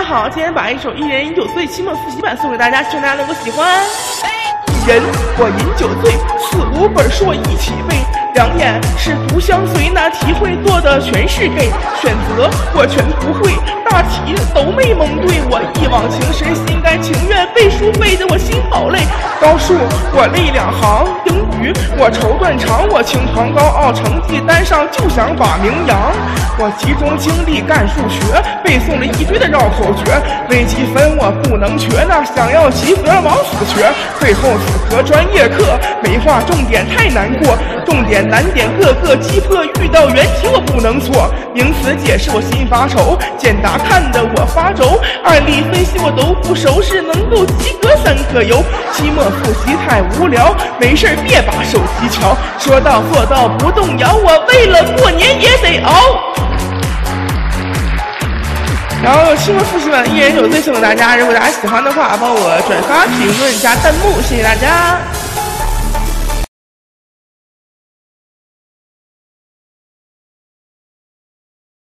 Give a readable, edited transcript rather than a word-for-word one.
好，今天把一首《一人饮酒醉》期末复习版送给大家，希望大家能够喜欢。一人我饮酒醉，4、5本书一起背，2眼是独相随，那题会做的全是 gay， 选择我全不会，大题都没蒙对，我一往情深，心甘情愿，背书背得我心好累。高数我累2行，英语我愁断肠，我轻狂高傲，成绩单上就想把名扬。我集中精力干数学，背诵了一堆的绕口诀，微积分我不能学，那想要及格往死学。最后死磕专业课，没画重点太难过，重点难点个个击破，遇到原题我不能错。名词解释我心发愁，简答看得我发轴，案例分析我都不熟，是能够及格3颗油。期末复习太无聊，没事别把手机瞧，说到做到不动摇，我为了过年也得熬。然后期末复习版《一人酒醉》送给大家，如果大家喜欢的话，帮我转发、评论、加弹幕，谢谢大家。